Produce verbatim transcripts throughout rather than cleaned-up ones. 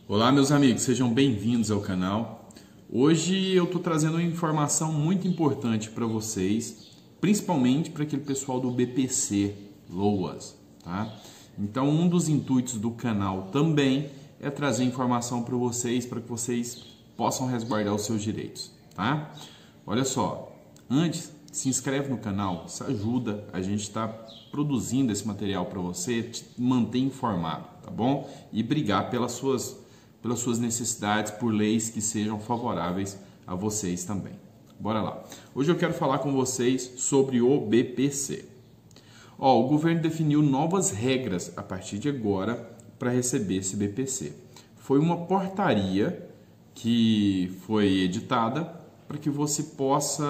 Olá, meus amigos, sejam bem-vindos ao canal. Hoje eu estou trazendo uma informação muito importante para vocês, principalmente para aquele pessoal do B P C, LOAS, tá? Então, um dos intuitos do canal também é trazer informação para vocês, para que vocês possam resguardar os seus direitos, tá? Olha só, antes, se inscreve no canal, isso ajuda, a gente está produzindo esse material para você, te manter informado, tá bom? E brigar pelas suas pelas suas necessidades, por leis que sejam favoráveis a vocês também. Bora lá. Hoje eu quero falar com vocês sobre o B P C. Ó, o governo definiu novas regras a partir de agora para receber esse B P C. Foi uma portaria que foi editada para que você possa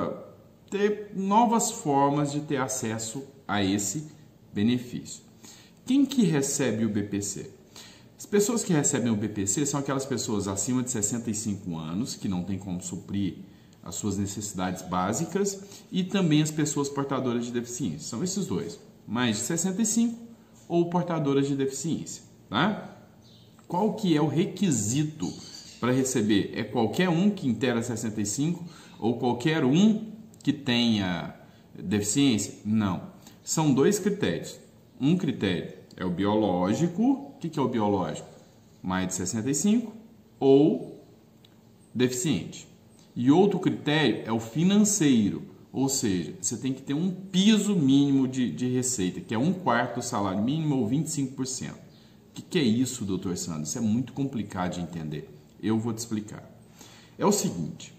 ter novas formas de ter acesso a esse benefício. Quem que recebe o B P C? As pessoas que recebem o B P C são aquelas pessoas acima de sessenta e cinco anos, que não tem como suprir as suas necessidades básicas, e também as pessoas portadoras de deficiência. São esses dois, mais de sessenta e cinco ou portadoras de deficiência, tá? Qual que é o requisito para receber? É qualquer um que inteira sessenta e cinco ou qualquer um que tenha deficiência? Não. São dois critérios. Um critério é o biológico. O que é o biológico? Mais de sessenta e cinco ou deficiente. E outro critério é o financeiro, ou seja, você tem que ter um piso mínimo de, de receita, que é um quarto do salário mínimo ou vinte e cinco por cento. O que, que é isso, doutor Sandro? Isso é muito complicado de entender. Eu vou te explicar. É o seguinte,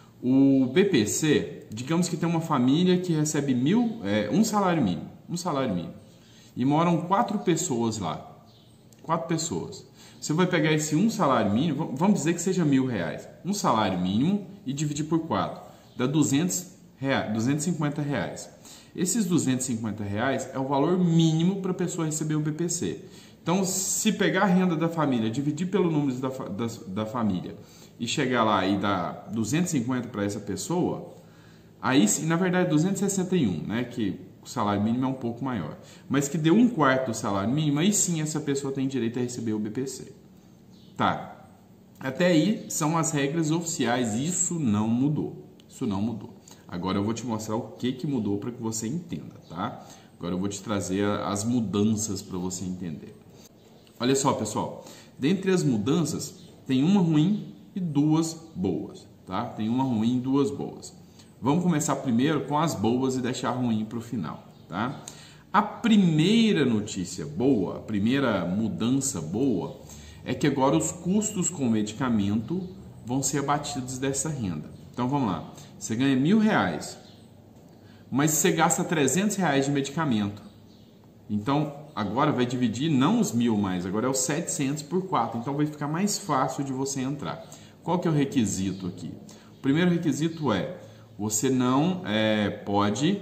o B P C, digamos que tem uma família que recebe mil, é, um salário mínimo, um salário mínimo, e moram quatro pessoas lá. Quatro pessoas. Você vai pegar esse um salário mínimo, vamos dizer que seja mil reais. Um salário mínimo e dividir por quatro. Dá duzentos reais, duzentos e cinquenta reais. Esses duzentos e cinquenta reais é o valor mínimo para a pessoa receber o B P C. Então, se pegar a renda da família, dividir pelo número da, da, da família e chegar lá e dar duzentos e cinquenta para essa pessoa, aí, na verdade, duzentos e sessenta e um, né? Que o salário mínimo é um pouco maior, mas que deu um quarto do salário mínimo, aí sim essa pessoa tem direito a receber o B P C. Tá. Até aí são as regras oficiais, isso não mudou. Isso não mudou. Agora eu vou te mostrar o que, que mudou para que você entenda, tá? Agora eu vou te trazer as mudanças para você entender. Olha só, pessoal, dentre as mudanças tem uma ruim e duas boas, tá? Tem uma ruim e duas boas. Vamos começar primeiro com as boas e deixar ruim para o final, tá? A primeira notícia boa, a primeira mudança boa, é que agora os custos com medicamento vão ser abatidos dessa renda. Então vamos lá, você ganha mil reais, mas você gasta trezentos reais de medicamento. Então agora vai dividir não os mil mais, agora é os setecentos por quatro, então vai ficar mais fácil de você entrar. Qual que é o requisito aqui? O primeiro requisito é você não é, pode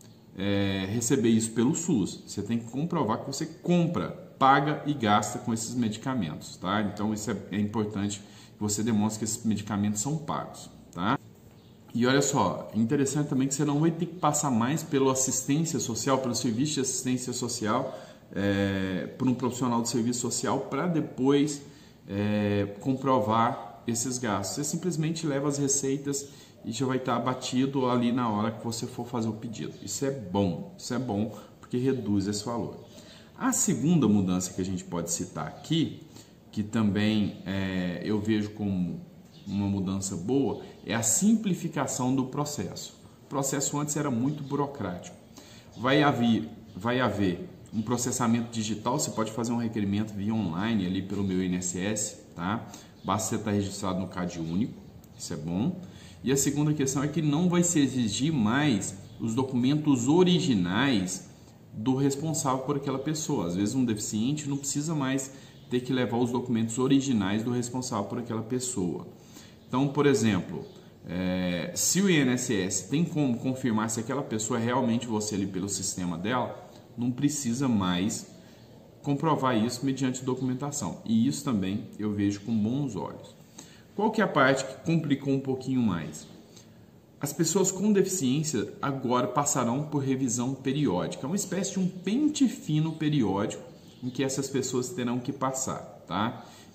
é, receber isso pelo SUS. Você tem que comprovar que você compra, paga e gasta com esses medicamentos, tá? Então isso é, é importante que você demonstre que esses medicamentos são pagos, tá? E olha só, interessante também que você não vai ter que passar mais pela assistência social, pelo serviço de assistência social, é, por um profissional de serviço social para depois é, comprovar esses gastos. Você simplesmente leva as receitas e já vai estar abatido ali na hora que você for fazer o pedido. Isso é bom, isso é bom porque reduz esse valor. A segunda mudança que a gente pode citar aqui, que também é, eu vejo como uma mudança boa, é a simplificação do processo. O processo antes era muito burocrático. Vai haver, vai haver um processamento digital, você pode fazer um requerimento via online ali pelo meu I N S S, tá? Basta você estar registrado no CAD único, isso é bom. E a segunda questão é que não vai se exigir mais os documentos originais do responsável por aquela pessoa. Às vezes um deficiente não precisa mais ter que levar os documentos originais do responsável por aquela pessoa. Então, por exemplo, é, se o I N S S tem como confirmar se aquela pessoa é realmente você ali pelo sistema dela, não precisa mais comprovar isso mediante documentação. E isso também eu vejo com bons olhos. Qual que é a parte que complicou um pouquinho mais? As pessoas com deficiência agora passarão por revisão periódica, uma espécie de um pente fino periódico em que essas pessoas terão que passar, tá?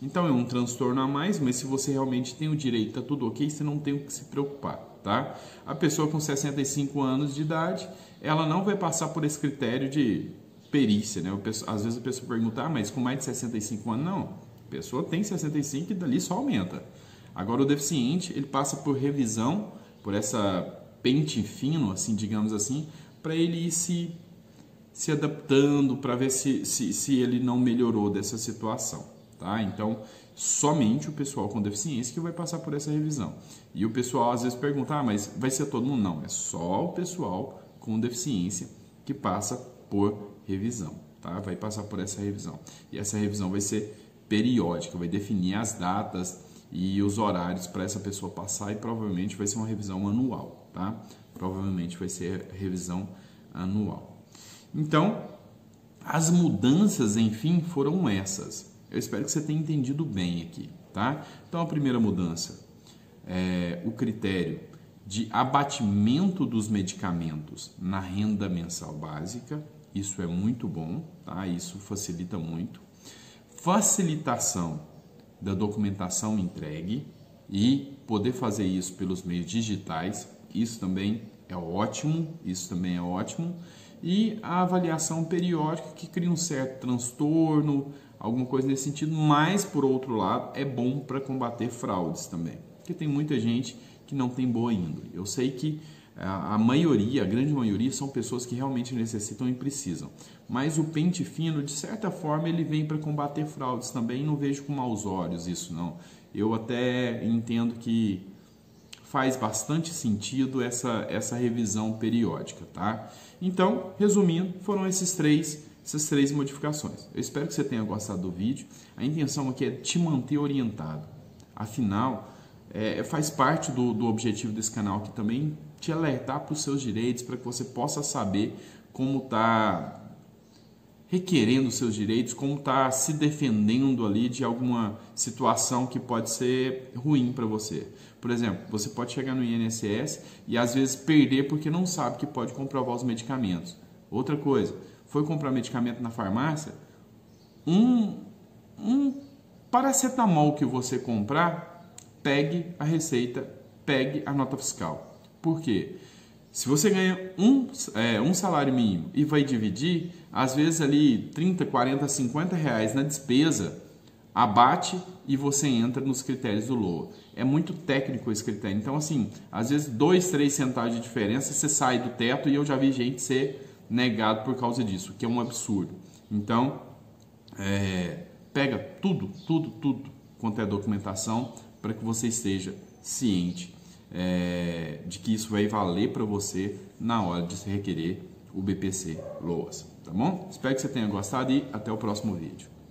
Então é um transtorno a mais, mas se você realmente tem o direito, tá tudo ok, você não tem o que se preocupar, tá? A pessoa com sessenta e cinco anos de idade, ela não vai passar por esse critério de perícia, né? Às vezes a pessoa pergunta, ah, mas com mais de sessenta e cinco anos, não. A pessoa tem sessenta e cinco e dali só aumenta. Agora o deficiente, ele passa por revisão, por essa pente fino, assim, digamos assim, para ele ir se, se adaptando, para ver se, se, se ele não melhorou dessa situação. Tá? Então, somente o pessoal com deficiência que vai passar por essa revisão. E o pessoal às vezes pergunta, ah, mas vai ser todo mundo? Não, é só o pessoal com deficiência que passa por revisão, tá? Vai passar por essa revisão. E essa revisão vai ser periódica, vai definir as datas e os horários para essa pessoa passar e provavelmente vai ser uma revisão anual, tá? Provavelmente vai ser revisão anual. Então, as mudanças, enfim, foram essas. Eu espero que você tenha entendido bem aqui, tá? Então, a primeira mudança é o critério de abatimento dos medicamentos na renda mensal básica. Isso é muito bom, tá? Isso facilita muito. Facilitação da documentação entregue e poder fazer isso pelos meios digitais. Isso também é ótimo, isso também é ótimo. E a avaliação periódica que cria um certo transtorno, alguma coisa nesse sentido, mas, por outro lado, é bom para combater fraudes também, porque tem muita gente que não tem boa índole. Eu sei que a maioria, a grande maioria, são pessoas que realmente necessitam e precisam, mas o pente fino, de certa forma, ele vem para combater fraudes também, não vejo com maus olhos isso, não. Eu até entendo que faz bastante sentido essa, essa revisão periódica, tá? Então, resumindo, foram esses três essas três modificações. Eu espero que você tenha gostado do vídeo. A intenção aqui é te manter orientado. Afinal, é, faz parte do, do objetivo desse canal aqui também te alertar para os seus direitos, para que você possa saber como está requerendo os seus direitos, como está se defendendo ali de alguma situação que pode ser ruim para você. Por exemplo, você pode chegar no I N S S e às vezes perder porque não sabe que pode comprovar os medicamentos. Outra coisa, foi comprar medicamento na farmácia, um, um paracetamol que você comprar, pegue a receita, pegue a nota fiscal. Por quê? Se você ganha um, é, um salário mínimo e vai dividir, às vezes ali trinta, quarenta, cinquenta reais na despesa, abate e você entra nos critérios do L O A. É muito técnico esse critério. Então, assim, às vezes dois, três centavos de diferença, você sai do teto e eu já vi gente ser negado por causa disso, que é um absurdo. Então, é, pega tudo, tudo, tudo quanto é documentação para que você esteja ciente é, de que isso vai valer para você na hora de se requerer o B P C L O A S, tá bom? Espero que você tenha gostado e até o próximo vídeo.